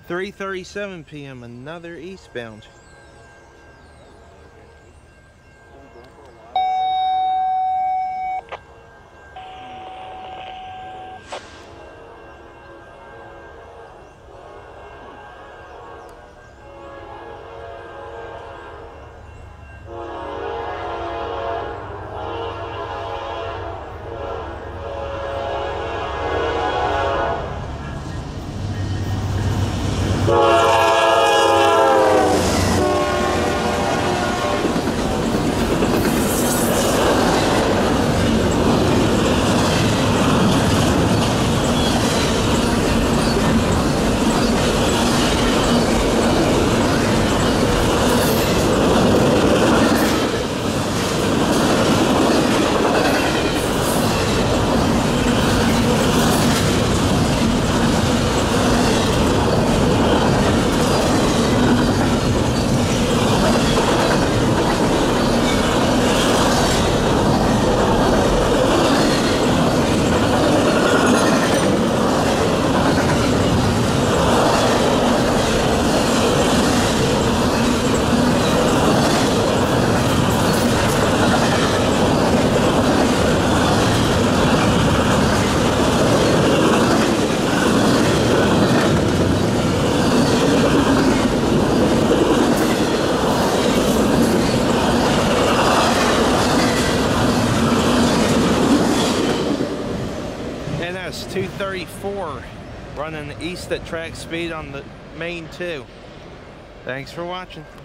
3:37 p.m. another eastbound. And that's 234 running east at track speed on the main 2. Thanks for watching.